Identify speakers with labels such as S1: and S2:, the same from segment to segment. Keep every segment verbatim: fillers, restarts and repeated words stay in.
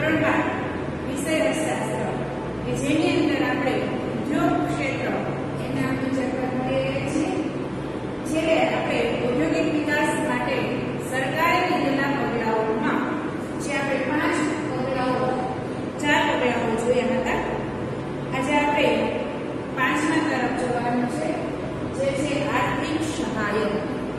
S1: ધોરણ બાર વિષય અર્થશાસ્ત્ર કે જેની અંદર આપણે ઉદ્યોગ ક્ષેત્ર એના મુજબ કરીએ છીએ જે આપણે ઔદ્યોગિક વિકાસ માટે સરકારે લીધેલા પગલાઓમાં જે આપણે પાંચ પગલાઓ ચાર પગલાઓ જોયા હતા. આજે આપણે પાંચમા તરફ જવાનું છે જે છે આર્થિક સહાય.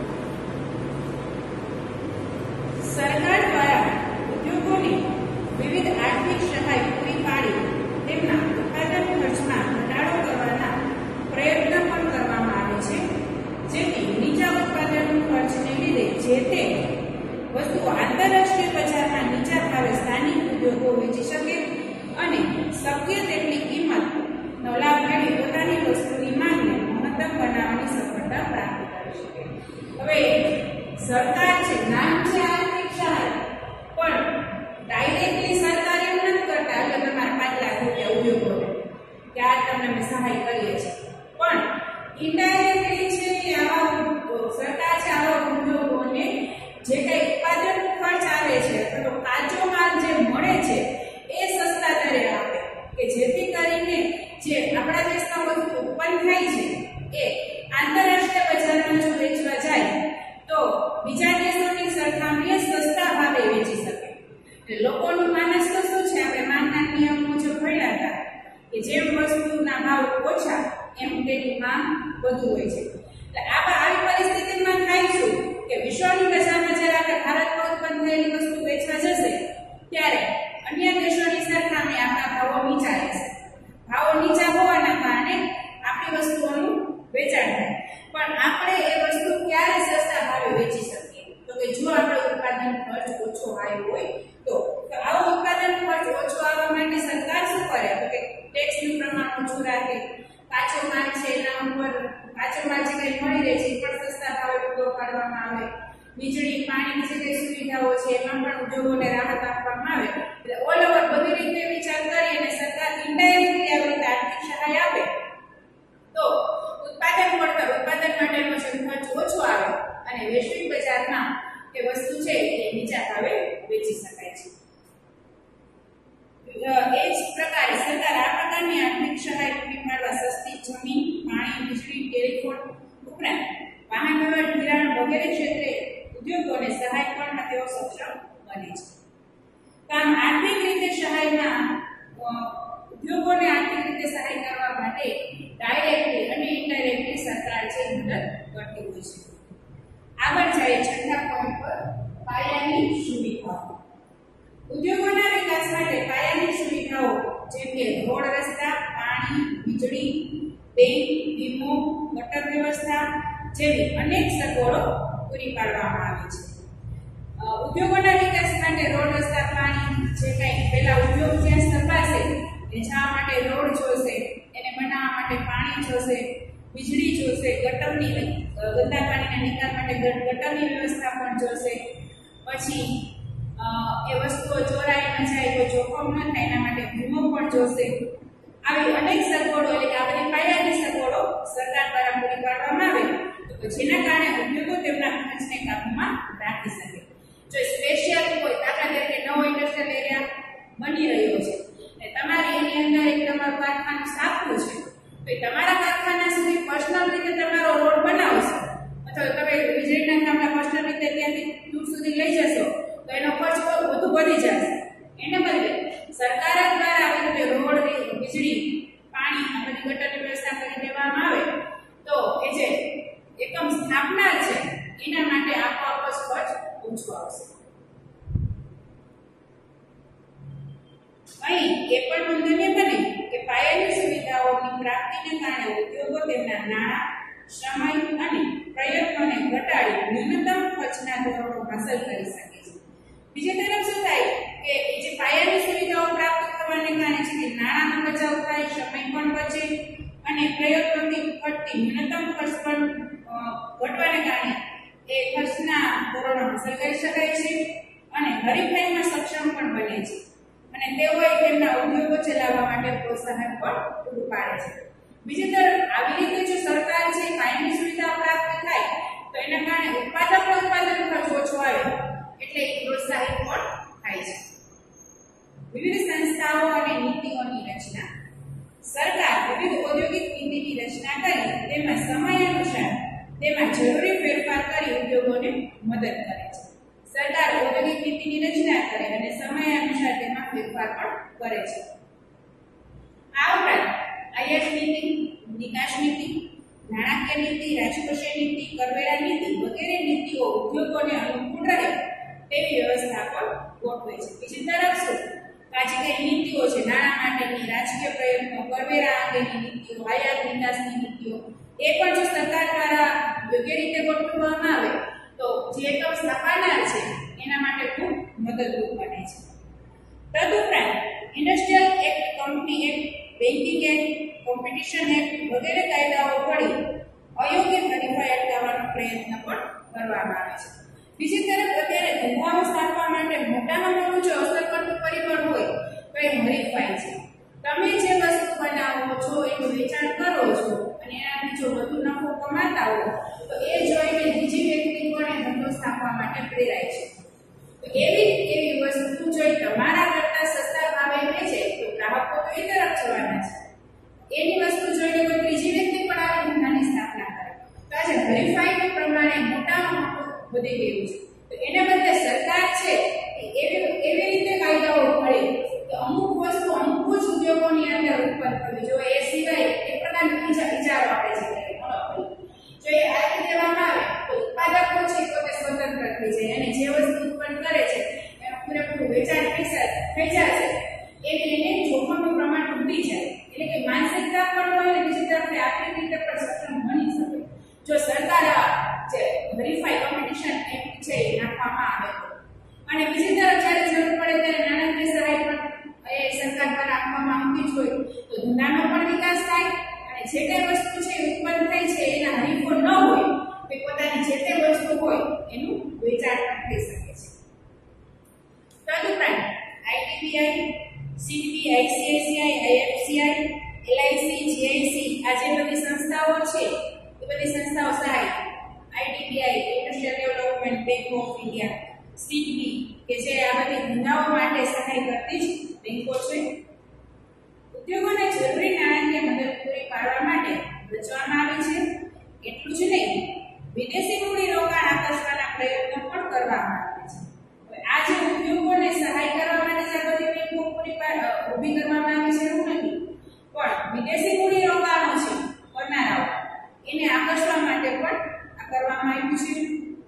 S1: સરકાર દ્વારા ઉદ્યોગોને વિવિધ આર્થિક સહાય પૂરી પાડી તેમના ઉત્પાદન ખર્ચમાં ઘટાડો કરવાના પ્રયત્ન પણ કરવામાં આવે છે, જેથી નીચા ઉત્પાદન ખર્ચને લીધે જે તે વસ્તુઓ આંતરરાષ્ટ્રીય બજારમાં નીચા ભાવે સ્થાનિક ઉદ્યોગો વેચી શકે અને શક્ય તેટલી કિંમતનો લાભ મેળવી પોતાની વસ્તુની માંગને મહત્તમ બનાવવાની સફળતા પ્રાપ્ત કરી શકે. હવે સરકાર છે નામ છે આર્થિક સહાય, પણ ડાયરેક્ટલી સરકાર એમ નથી કરતા એટલે તમારે પાંચ લાખ રૂપિયા ઉદ્યોગોને કે આ તમને અમે સહાય કરીએ છીએ, પણ ઇનડાયરેક્ટલી છે કે આવા સરકાર છે આવા ઉદ્યોગોને જે કઈ ઉત્પાદન ખર્ચ આવે છે અથવા તો કાચો માલ જે મળે છે એ સસ્તા દરે આપે કે જેથી કરીને જે આપણા દેશમાં વસ્તુ ઉત્પન્ન થાય છે એ આંતરરાષ્ટ્રીય બજારમાં જો વેચવા જાય તો બીજા દેશોની સરખામણીએ સસ્તા ભાવે વેચી શકે. એટલે લોકોનું માનસ તો શું છે, આપણે માંગના નિયમ મુજબ ભણ્યા હતા કે જેમ વસ્તુના ભાવ ઓછા એમ તેની માંગ વધુ હોય છે. એટલે આ આવી પરિસ્થિતિમાં થાય શું કે વિશ્વની બજારમાં જ્યારે આપણે ભારતમાં ઉત્પન્ન થયેલી વસ્તુ વેચવા જશે ત્યારે અન્ય દેશોની સરખામણીએ આપણા ભાવો નીચા રહેશે. ભાવો નીચા હોવાના કારણે આપણી વસ્તુઓનું વેચાણ થાય, પણ આપણે એ વસ્તુ ક્યારે સસ્તા ભાવે વેચી શકીએ તો કે જો આપણો ઉત્પાદન ખર્ચ ઓછો આવ્યો હોય તો આવો ઉત્પાદન ખર્ચ ઓછો આવવા માટે સરકાર શું કરે તો કે ટેક્સનું પ્રમાણ ઓછું રાખે, કાચો માલ છે એના ઉપર કાચો માલ જે કંઈ મળી રહે છે એ પણ સસ્તા ભાવે પૂરો પાડવામાં આવે, વીજળી પાણી જે કંઈ સુવિધાઓ છે એમાં પણ ઉદ્યોગોને રાહત આપવામાં આવે. એટલે ઓલ ઓવર બધી રીતે વિચાર કરી અને સરકાર ઇનડાયરેક્ટલી આવી રીતે આર્થિક સહાય આપે તો ઉત્પાદન પડતર ઉત્પાદન માટેનો જે ખર્ચ ઓછો આવે અને વૈશ્વિક બજારમાં એ વસ્તુ છે એ નીચા ભાવે વેચી શકાય છે. એ જ પ્રકારે સરકાર આ પ્રકારની આર્થિક સહાય પૂરી પાડવા સસ્તી જમીન, પાણી, વીજળી, ટેલિફોન ઉપરાંત વાહન વ્યવહાર, ધિરાણ વગેરે ક્ષેત્રે ઉદ્યોગોને સહાય પણ તેઓ સક્ષમ બને છે. કામ આર્થિક રીતે સહાયમાં ઉદ્યોગોને આર્થિક રીતે સહાય કરવા માટે ડાયરેક્ટલી અને ઇનડાયરેક્ટલી સરકાર છે મદદ કરતી હોય છે. આગળ જઈએ છઠ્ઠા પોઈન્ટ પર, પાયાની સુવિધાઓ. ઉદ્યોગોના વિકાસ માટે પાયાની સુવિધાઓ જેમ કે રોડ, રસ્તા, પાણી, વીજળી, બેંક, વીમો, ગટર વ્યવસ્થા જેવી અનેક સગવડો પૂરી પાડવામાં આવે છે. ઉદ્યોગોના વિકાસ માટે રોડ, રસ્તા, પાણી જે કંઈ પહેલા ઉદ્યોગ જ્યાં સ્થપાશે એ જવા માટે રોડ જોશે, એને બનાવવા માટે પાણી જોશે, વીજળી જોશે, ગટરની ગંદા પાણીના નિકાલ માટે ગટરની વ્યવસ્થા પણ જોશે, પછી એ વસ્તુઓ ચોરાઈ ન જાય કોઈ જોખમ ન થાય એના માટે વીમો પણ જોશે. આવી અનેક સગવડો એટલે કે આ બધી પાયાની સગવડો સરકાર દ્વારા પૂરી પાડવામાં આવે તો જેના કારણે ઉદ્યોગો તેમના ખર્ચને કાબૂમાં રાખી શકે. જો સ્પેશિયલ કોઈ દાખલા તરીકે નવો ઇન્ડસ્ટ્રીયલ એરિયા બની રહ્યો છે અને તમારે એની અંદર એક તમારું કારખાનું સ્થાપવું છે તો તમારા કારખાના સુધી પર્સનલ રીતે તમારો રોડ બનાવશો અથવા તમે વીજળીના કામના પર્સનલ રીતે ત્યાંથી દૂર સુધી લઈ જશો તો એનો ખર્ચ વધુ વધી જશે. એને બદલે સરકાર દ્વારા આવી રીતે રોડ, વીજળી, પાણી આ બધી ગટરની વ્યવસ્થા કરી દેવામાં આવે તો એ જે એકમ સ્થાપનાર છે એના માટે આપોઆપ જ ખર્ચ ઓછો આવશે. અહીં એ પણ નોંધનીય બને કે પાયાની સુવિધાઓની પ્રાપ્તિને કારણે ઉદ્યોગો તેમના નાણાં, સમય અને પ્રયત્નોને ઘટાડી ન્યૂનતમ ખર્ચના ધોરણો હાંસલ કરી શકે છે. બીજી તરફ શું થાય કે જે પાયાની સુવિધાઓ પ્રાપ્ત કરવાને કારણે છે કે નાણાંનો બચાવ થાય, સમય પણ બચે અને પ્રયત્નોથી ઘટતી ન્યૂનતમ ખર્ચ પણ ઘટવાને કારણે એ ખર્ચના ધોરણો હાંસલ કરી શકાય છે અને હરીફાઈમાં સક્ષમ પણ બને છે અને તેઓએ તેમના ઉદ્યોગો ચલાવવા માટે પ્રોત્સાહન પણ પૂરું પાડે છે. બીજી તરફ આવી રીતે જો સરકાર છે પાયાની સુવિધા પ્રાપ્ત થાય તો એના કારણે ઉત્પાદક ઉત્પાદન ખર્ચ ઓછો આવે એટલે પ્રોત્સાહિત પણ થાય છે. મદદ કરે છે. સરકાર ઔદ્યોગિક નીતિની રચના કરે અને સમય અનુસાર તેમાં ફેરફાર પણ કરે છે. આ ઉપરાંત આયાત નીતિ, નિકાસ નીતિ, નાણાકીય નીતિ, રાજકોષીય નીતિ, કરવેરા નીતિ વગેરે નીતિઓ ઉદ્યોગોને અનુકૂળ રહે તેવી વ્યવસ્થા પણ ગોઠવે છે. બીજી તરફ શું આજે કઈ નીતિઓ છે નાણાં માટેની, રાજકીય પ્રયત્નો, કરવેરા અંગેની નીતિઓ, આયાત નિકાસની નીતિઓ એ પણ જો સરકાર દ્વારા યોગ્ય રીતે ગોઠવવામાં આવે તો જે એકમ સ્થાપનાર છે એના માટે ખૂબ મદદરૂપ બને છે. તદુપરાંત industrial act, company act, banking act, competition act વગેરે કાયદાઓ ઘડી અયોગ્ય હરીફાઈ અટકાવવાનો પ્રયત્ન પણ કરવામાં આવે છે. બીજી તરફ અત્યારે ધંધાઓ સ્થાપવા માટે મોટામાં મોટું જો અસર કરતું પરિબળ હોય તો એ હરીફાઈ છે. તમે જે વસ્તુ બનાવો છો એનું વેચાણ કરો છો અને એનાથી જો વધુ નફો કમાતા હો તો એ જોઈને બીજી વ્યક્તિ પણ એ ધંધો સ્થાપવા માટે પ્રેરાય છે. તો એવી એવી વસ્તુ જો તમારા કરતા સસ્તા ભાવે વેચે તો ગ્રાહકો તો એ તરફ જવાના છે. એની વસ્તુ જોઈને કોઈ ત્રીજી વ્યક્તિ પણ આવી ધંધાની સ્થાપના કરે તો આજે હરીફાઈનું પ્રમાણે મોટામાં મોટું વધી ગયું છે. તો એના બદલે સરકાર છે એવી એવી રીતે કાયદાઓ ઘડે કે અમુક વસ્તુ અમુક જ ઉદ્યોગોની અંદર ઉત્પન્ન થવી જોઈએ. એ સિવાય એક પ્રકારનો વિચારો આપણે છે જો એ આ રીતે દેવામાં આવે તો ઉત્પાદકો છે પોતે સ્વતંત્ર થઈ જાય અને જે વસ્તુ ઉત્પન્ન કરે છે એનું પૂરેપૂરું વેચાણ થઈ જશે એવી એને જોખમનું પ્રમાણ વધી જાય. એટલે કે માનસિકતા પણ હોય અને બીજી તરફ આર્થિક રીતે પણ સક્ષમ બની શકે જો સરકાર જે વેરીફાઈ કોમ્પિટિશન એક્ટ છે એ નાખવામાં આવે તો. અને બીજી તરફ જ્યારે જરૂર પડે ત્યારે નાણાકીય સહાય પણ એ સરકાર દ્વારા આપવામાં આવતી જ હોય તો ધંધાનો પણ વિકાસ થાય અને જે કઈ વસ્તુ છે ઉત્પન્ન થઈ છે એના હરીફો ન હોય તો પોતાની જે તે વસ્તુ હોય એનું વેચાણ પણ થઈ શકે છે. તદુપરાંત IDBI, SIDBI, ICICI, IFCI, LIC, GIC આ જે બધી સંસ્થાઓ છે એ બધી સંસ્થાઓ સહાય IDBI industrial development bank of India, SIDBI કે જે આ બધી ધંધાઓ માટે સહાય કરતી જ બેંકો છે. ઉદ્યોગોને જરૂરી નાણાકીય મદદ પૂરી પાડવા માટે રચવામાં આવી છે. એટલું જ નહીં વિદેશી મૂડી રોકાણ આકર્ષવાના પ્રયત્નો પણ કરવામાં આવે છે. હવે આ જે ઉદ્યોગોને સહાય કરવા માટે જે બધી બેંકો પૂરી ઊભી કરવામાં આવી છે એવું નથી પણ વિદેશી મૂડી રોકાણો છે કરનારાઓ એને આકર્ષવા માટે પણ આ કરવામાં આવ્યું છે.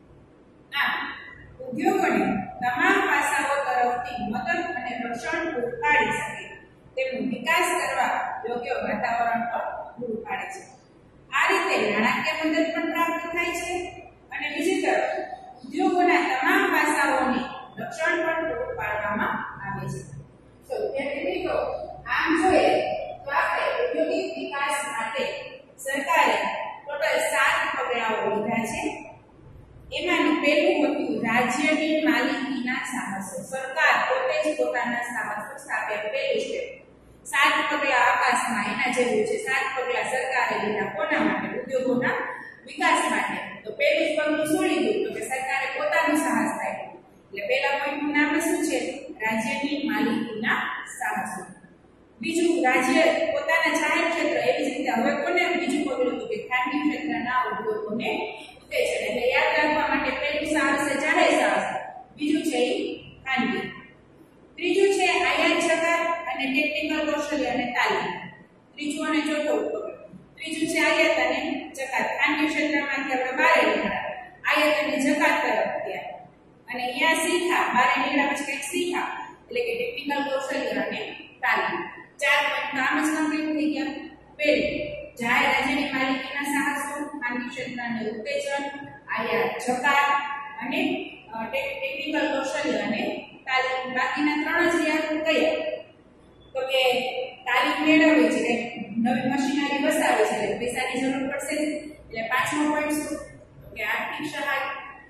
S1: આ ઉદ્યોગોને તમામ પાસાઓ તરફથી મદદ અને રક્ષણ પૂરું પાડી શકે તેમનો વિકાસ કરવા યોગ્ય વાતાવરણ પણ પૂરું પાડે છે. આ રીતે નાણાકીય મદદ પણ પ્રાપ્ત થાય છે અને બીજી તરફ ઉદ્યોગોના તમામ પાસાઓને રક્ષણ પણ પૂરું પાડવામાં આવે છે. તો વિદ્યાર્થી મિત્રો આમ જોઈએ તો આપણે ઔદ્યોગિક વિકાસ માટે સરકારે ટોટલ સાત પગલાઓ લીધા છે. એમાંનું પહેલું હતું રાજ્યની માલિકીના સાહસો. સરકાર પોતે જ પોતાના સાહસો સ્થાપે પહેલું સ્ટેપ. સાત પગલા આકાશમાં એના જેવું છે. સાત પગલા સરકારે લીધા કોના માટે? ઉદ્યોગોના વિકાસ માટે. તો પહેલું જ પગલું શું લીધું? તો કે સરકારે પોતાનું સાહસ આપ્યું. એટલે પહેલા પોઈન્ટનું નામ શું છે? રાજ્યની માલિકીના સાહસો. બીજું રાજ્ય પોતાના જાહેર ક્ષેત્ર એવી જ રીતે હવે કોને બીજું પગલું હતું કે ખાનગી ક્ષેત્રના ઉદ્યોગોને ઉત્તેજન. એટલે યાદ રાખવા માટે પહેલું સાહસ છે જાહેર સાહસ, બીજું છે ખાનગી, ત્રીજું છે આયાત જકાત અને ટેકનિકલ કૌશલ્ય અને તાલીમ. ત્રીજું અને ચોથું પગલું. ત્રીજું છે આયાત અને જકાત. ખાનગી ક્ષેત્રમાંથી આપણે બહાર નીકળ્યા આયાત અને જકાત તરફ ગયા અને અહીંયા શીખા બહાર નીકળ્યા પછી કંઈક શીખા એટલે કે ટેકનિકલ કૌશલ્ય અને તાલીમ. ચાર પોઈન્ટ કામ જ કમ્પ્લીટ થઈ ગયા. પહેલું જાહેર રાજ્યની માલિકીના સાહસો, ખાનગી ક્ષેત્રને ઉત્તેજન, આયાત જકાત અને ટેકનિકલ કૌશલ્ય અને તાલીમ. બાકીના ત્રણ જ યાદ કયા? તો કે તાલીમ મેળવવી છે, નવી મશીનરી વસાવી છે એટલે પૈસાની જરૂર પડશે એટલે પાંચમો પોઈન્ટ શું? તો કે આર્થિક સહાય.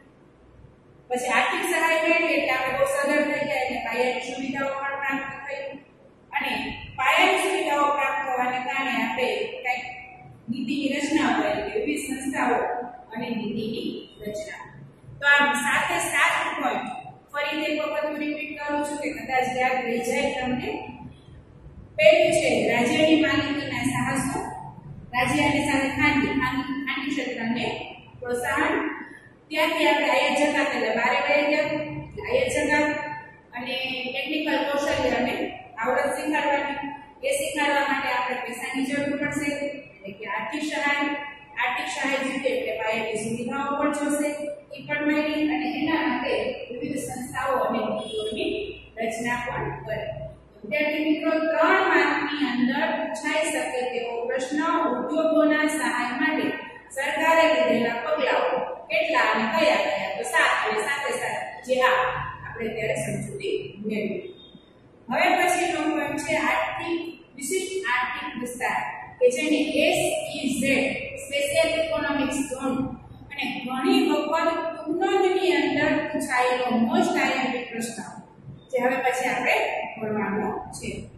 S1: પછી આર્થિક સહાય મેળવી એટલે આપણે બહુ સગવડ થઈ ગયા એટલે પાયાની સુવિધાઓ પણ પ્રાપ્ત થઈ અને પાયાની સુવિધાઓ પ્રાપ્ત થવાને કારણે આપણે કંઈક નીતિની રચના હોય એટલે વિવિધ સંસ્થાઓ અને નીતિની રચના. તો આ સાથે સાત પોઈન્ટ ફરીથી એક વખત રિપીટ કરું છું કે કદાચ યાદ રહી જાય તમને. પહેલું છે રાજ્યની માલિકીના સાહસો, રાજ્ય અને સાથે ખાનગી ખાનગી ક્ષેત્રને પ્રોત્સાહન. ત્યાંથી આપણે આયત જતા એટલે બારે વહી ગયા આયત જતા અને ટેકનિકલ કૌશલ્ય અને આવડત શીખવાડવાની એ શીખવાડવા માટે આપણે પૈસાની જરૂર પડશે એટલે કે આર્થિક સહાય આર્થિક સહાય જોઈએ એટલે પાયાની સુવિધાઓ પણ જોશે એ પણ મળી અને એના માટે વિવિધ સંસ્થાઓ અને નીતિઓની રચના પણ કરે વિદ્યાર્થી મિત્રો ત્રણ માર્કની અંદર પૂછાઈ શકે તેવો પ્રશ્ન ઉદ્યોગોના સહાય માટે સરકારે લીધેલા પગલાઓ કેટલા અને કયા કયા તો સાત અને સાથે સાથે જે આ આપણે ત્યારે સમજૂતી મેળવી હવે પછીનો પોઈન્ટ છે આર્થિક વિશિષ્ટ આર્થિક વિસ્તાર કે જેને S E Z special economic zone અને ઘણી વખત ટૂંકનોંધની અંદર પૂછાયેલો મોસ્ટ આઈએમપી પ્રશ્ન જે હવે પછી આપણે ભણવાનો છે